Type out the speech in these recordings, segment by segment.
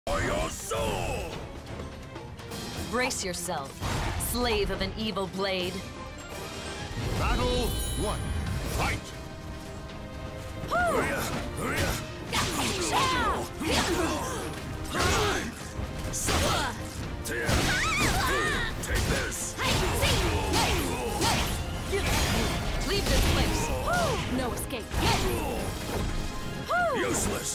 For your soul! Brace yourself, slave of an evil blade. Battle 1. Fight! Take this! Leave this place! No escape! Useless!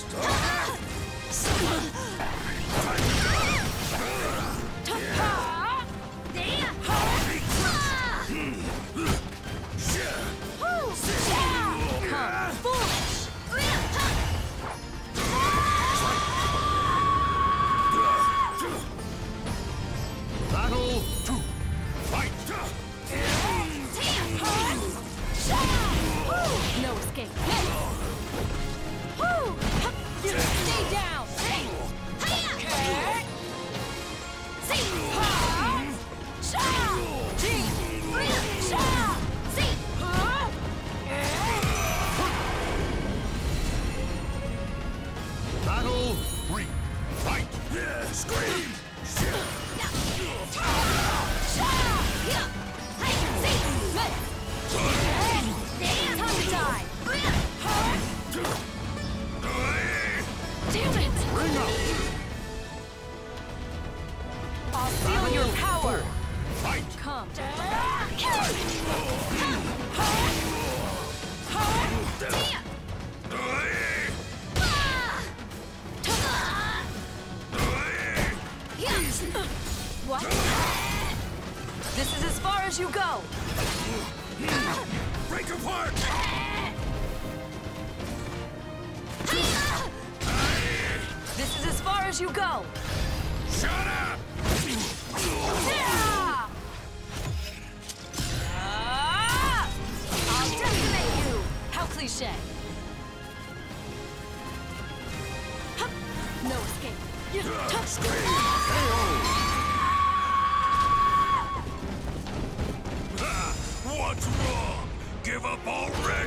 Battle 2. Fight! No escape! Stay down! Battle 3. Fight! Scream! Damn it! Bring up! I'll feel your power! Fight! Come! What? This is as far as you go! Break apart! This is as far as you go! Shut up! I'll decimate you! How cliché! No escape! What's wrong? Give up already?